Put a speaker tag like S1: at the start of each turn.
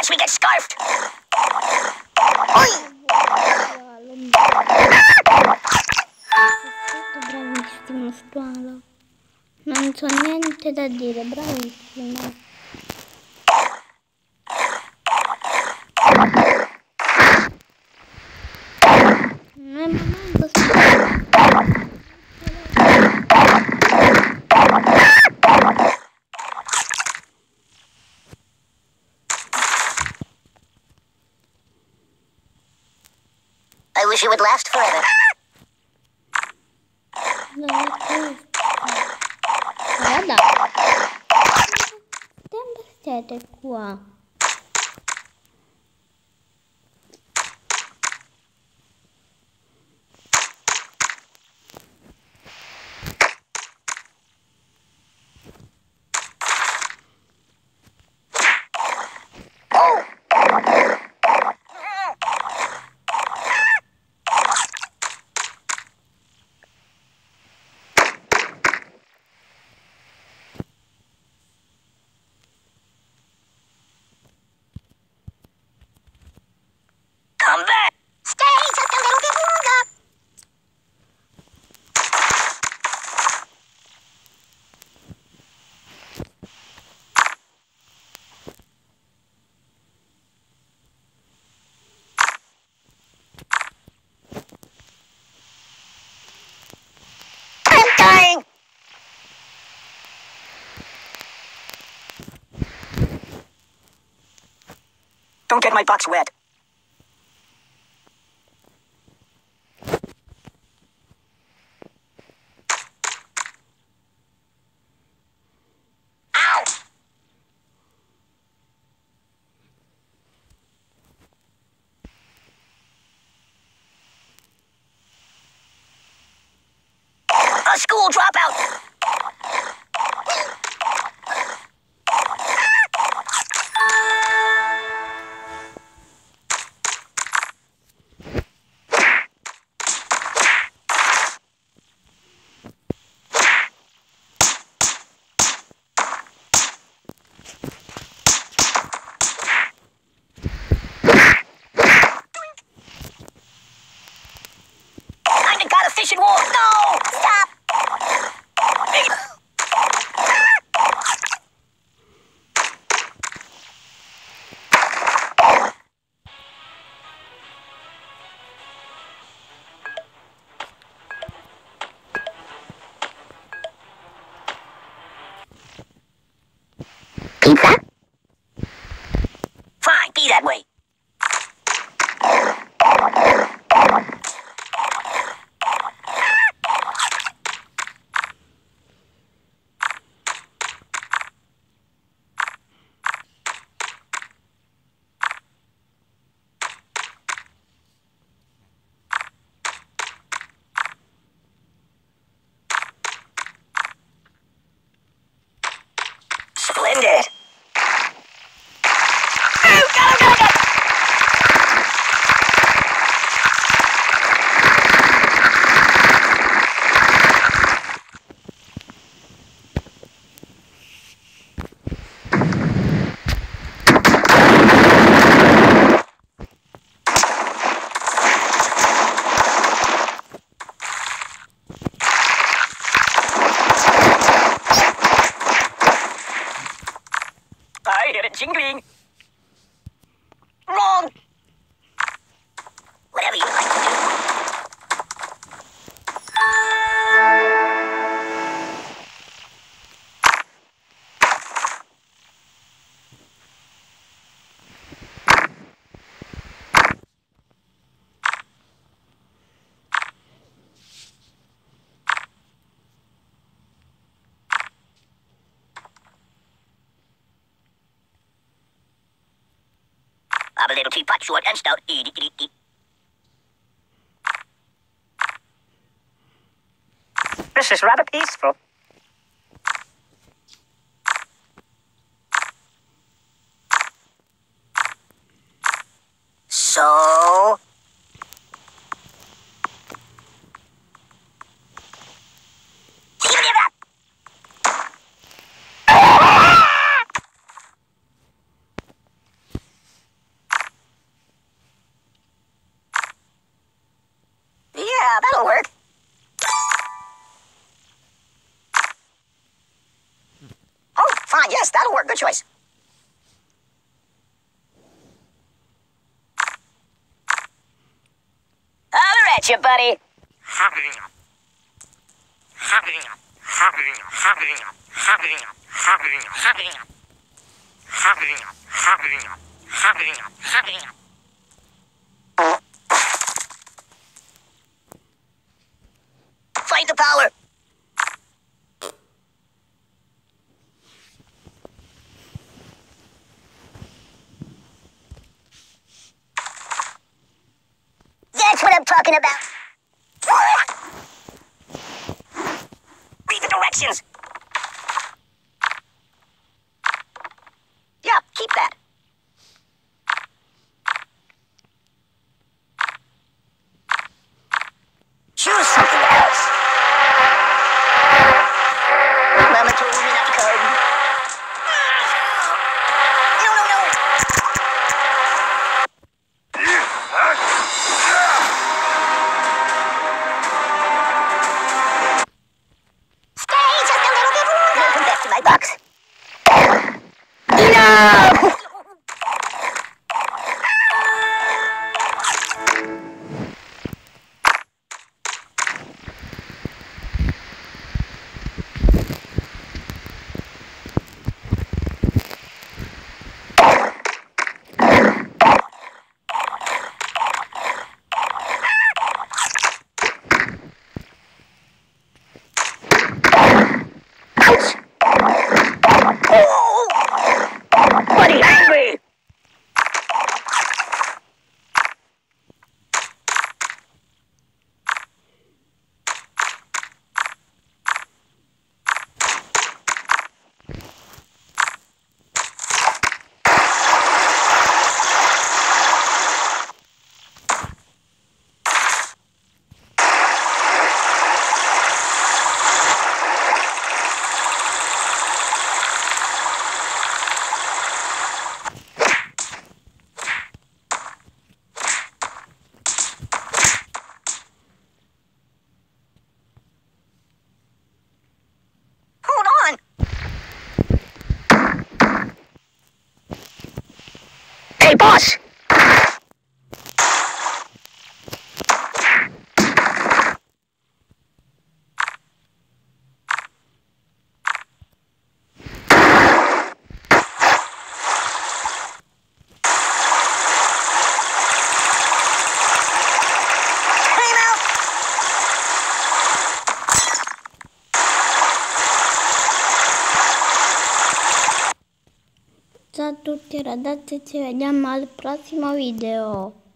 S1: we get scarfed.
S2: Bravissimo squalo. Non so niente da dire, bravissimo. Non è manco
S1: I wish it would last forever.
S2: Guarda, tempo siete qua?
S1: Come back. Stay just a little bit longer. I'm dying. Don't get my box wet. A school dropout! Kinda got a fishing wall. No! Stop! Pizza? Fine, be that way. Splendid. I hear it jingling. Wrong. Whatever you like to do. I'm a little teapot, short and stout. This is rather peaceful. So... Give it up! on, yes, that'll work. Good choice. Holler at you, buddy. Fight the power. That's what I'm talking about. Read the directions. Yeah, keep that. Choose something else. Mama told me not to come. No, no, no. Stay just a little bit longer. Welcome back to my box. No! Buddy, angry! Hold on. Hey, boss!
S2: Ciao a tutti ragazzi, ci vediamo al prossimo video.